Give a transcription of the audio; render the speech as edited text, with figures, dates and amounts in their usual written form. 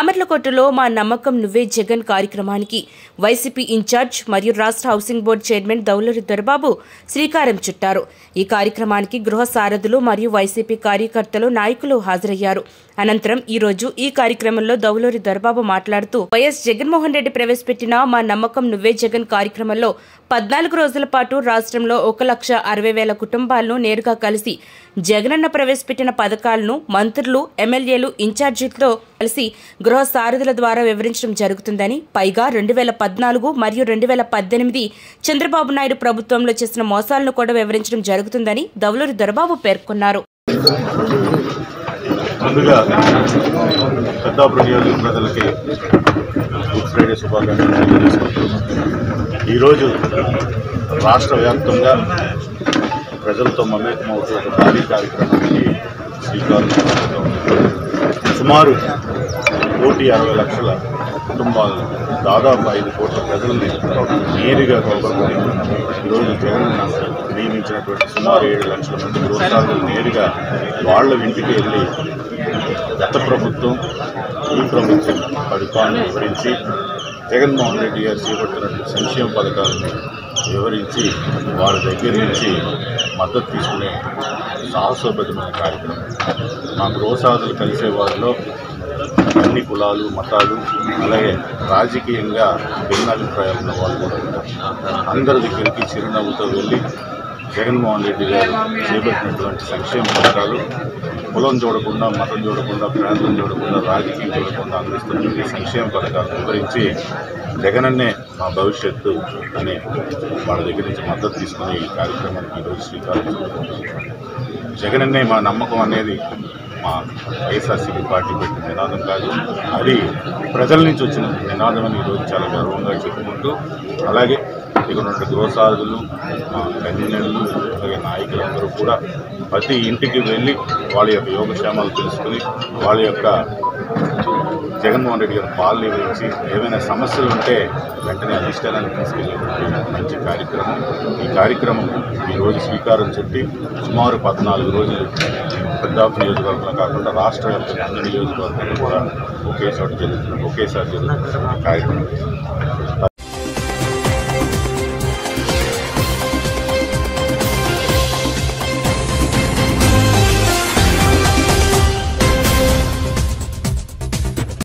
దామెర్లకోటలో మా నమ్మకం నువ్వే జగన్ కార్యక్రమానికి వైసీపీ ఇన్ఛార్జ్ మరియు రాష్ట్ర housing board chairman Dowluri Dorababu శ్రీకారం చుట్టారు. ఈ కార్యక్రమానికి గృహ సారథులు మరియు వైసీపీ కార్యకర్తలు, నాయకులు హాజరయ్యారు. అనంతరం ఈ రోజు ఈ కార్యక్రమంలో దౌలూరి దొరబాబు మాట్లాడుతూ వైఎస్ జగన్మోహన్ రెడ్డి ప్రవేశపెట్టిన మా నమ్మకం నువ్వే జగన్ కార్యక్రమంలో 14 రోజుల పాటు రాష్ట్రంలో 1,60,000 కుటుంబాలను నేరుగా కలిసి జగనన్న ప్రవేశపెట్టిన పథకాలను మంత్రులు, ఎమ్మెల్యేలు, ఇన్ఛార్జీలతో కలిసి గృహ సారథుల ద్వారా వివరించడం జరుగుతుందని, పైగా 2014 మరియు 2018 చంద్రబాబు నాయుడు ప్రభుత్వంలో చేసిన మోసాలను కూడా వివరించడం జరుగుతుందని దౌలూరి దొరబాబు పేర్కొన్నారు. ముందుగా పెద్దాపురం నియోజక ప్రజలకి గుడ్ ఫ్రైడే శుభాకాంక్షలు తెలియజేసుకుంటున్నాం. ఈరోజు రాష్ట్ర వ్యాప్తంగా ప్రజలతో మమేకమవుతూ ఒక భారీ కార్యక్రమానికి శ్రీకారం చుడుతున్నాం. సుమారు 1,60,00,000 కుటుంబాలను, దాదాపు 5 కోట్ల ప్రజలని నేరుగా కలుపుకొని ఈరోజు జగన్ నియమించినటువంటి సుమారు 7 లక్షల మంది గృహసారులు నేరుగా వాళ్ళ ఇంటికి వెళ్ళి గత ప్రభుత్వం, ఈ ప్రభుత్వం పరిపాలన వివరించి జగన్మోహన్ రెడ్డి గారు చేపడుతున్నటువంటి సంక్షేమ పథకాలను వివరించి వాళ్ళ దగ్గర నుంచి మద్దతు తీసుకునే సాహసోపేతమైన కార్యక్రమం. మా గృహసారులు కలిసే వారిలో అన్ని కులాలు, మతాలు, అలాగే రాజకీయంగా భిన్నాభిప్రాయాలు ఉన్న వాళ్ళు కూడా అందరి దగ్గరికి చిరునవ్వుతో వెళ్ళి జగన్మోహన్ రెడ్డి గారు చేపట్టినటువంటి సంక్షేమ పథకాలు కులం చూడకుండా, మతం చూడకుండా, ప్రాంతం చూడకుండా, రాజకీయం చూడకుండా అందిస్తున్నటువంటి సంక్షేమ పథకాలు వివరించి జగనన్నే మా భవిష్యత్తు అనే వాళ్ళ దగ్గర నుంచి మద్దతు తీసుకునే ఈ కార్యక్రమానికి ఈరోజు శ్రీకారం చుడుతున్నాం. జగనన్నే మా నమ్మకం అనేది మా వైఎస్ఆర్సీపీ పార్టీ పెట్టిన నినాదం కాదు, అది ప్రజల నుంచి వచ్చిన నినాదం అని ఈరోజు చాలా గర్వంగా చెప్పుకుంటూ, అలాగే ఇక్కడ ఉన్న గృహసారథులు, మా కన్వీనర్లు, అలాగే నాయకులందరూ కూడా ప్రతి ఇంటికి వెళ్ళి వాళ్ళ యొక్క యోగక్షేమాలు తెలుసుకుని వాళ్ళ యొక్క జగన్మోహన్ రెడ్డి గారి పాలన గురించి ఏమైనా సమస్యలు ఉంటే వెంటనే అధిష్టానానికి తీసుకెళ్ళేటువంటి మంచి కార్యక్రమం. ఈ కార్యక్రమం ఈరోజు శ్రీకారం చుట్టి సుమారు 14 రోజులు పెద్దాపురం నియోజకవర్గంలో కాకుండా రాష్ట్ర వ్యాప్తంగా అన్ని నియోజకవర్గాలు కూడా ఒకేసారి జరుగుతున్న కార్యక్రమం.